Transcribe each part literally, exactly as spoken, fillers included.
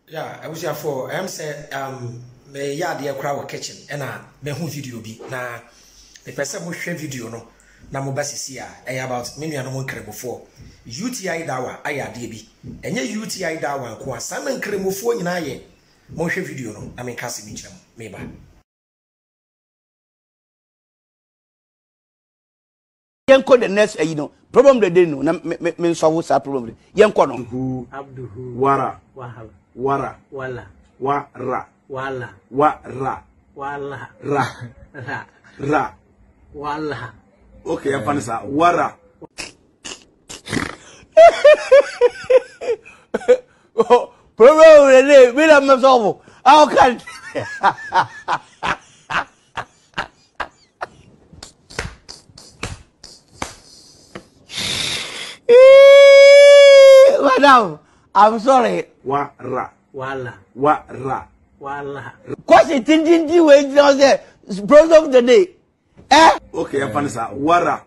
Yeah, I was here for I'm say um me yard here crowd kitchen and I me who video be na the person who share video no na mo basisi a eh about me nua no mo kremofo U T I DAAWAH ayade bi enye U T I DAAWAH ko asama kremofo nyina ye mo hwe video no na me kase mi kyerem me ba Yenko the next you know problem the day no na me solve that problem yenko no Abduhu wara wahab wara wala wara wala wara wala ra ra ra wala. Okay, I'm fine, sir. Wara. Oh, probably we don't have solve. How can? Madam, I'm sorry. Wara. Wala Wara. wala. Question thinking you wait down there. Problem of the day. Eh? Okay, I'm fine, sir. Wara.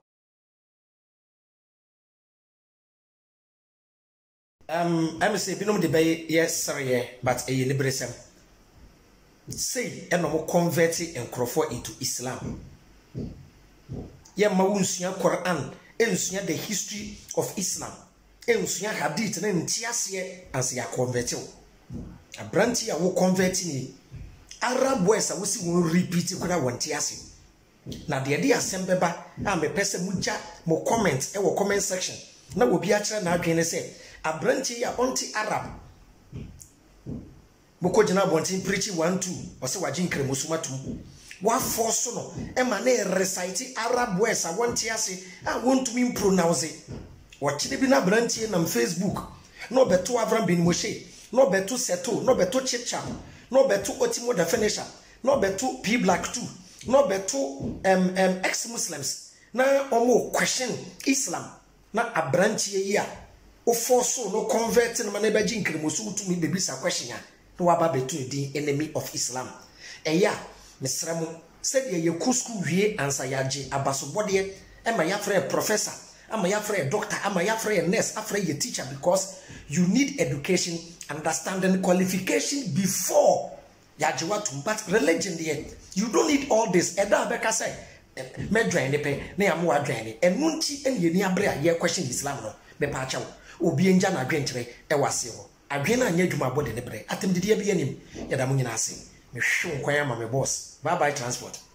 Um, I'm say binom de bay yes sorry but a liberation. Say and no convert and crofo into Islam. Ye ma wunsuya Quran, ensuya the history of Islam. Ensuya hadith na ntiase as ya convert. A branch ya wo convert ni Arab boys a wo si won repeat kura wontiase. Na de de asembeba a me pese muja mo comment e wo comment section. Na obi a kire na adwene say abranti ya onti Arab boko jina bonti preach one two wase waje nkremosu matum wa force no e ma na recite Arab words a wonti ase a wontu mi pronounce wo kide bi na abranti na Facebook no beto Avram bin Moshe no beto Seto no beto Chicham no beto Otimo the finisher no beto P Black two no beto um, um, ex-Muslims na omo question Islam na abranti ya o force no convert no man eba ji nkremosu to me baby sa question ya no waba betu di enemy of Islam eya mesramo said ye ku school wie ansa yaje abasobode e ma ya frɛ professor ama ya frɛ doctor ama ya frɛ nurse afrɛ ye teacher because you need education understanding qualification before yaje what but religion there you don't need all this eda beka say me dwan ne pe na ya mo adwan ne enu nti ene ye ni abre a ye question Islam no be pa acha obi enja na adwenkyere e wase ho adwen na anya dwuma bode ne bre atem dide bia nim yada mo nyina ase me hwe nkwan ama me boss bye bye transport.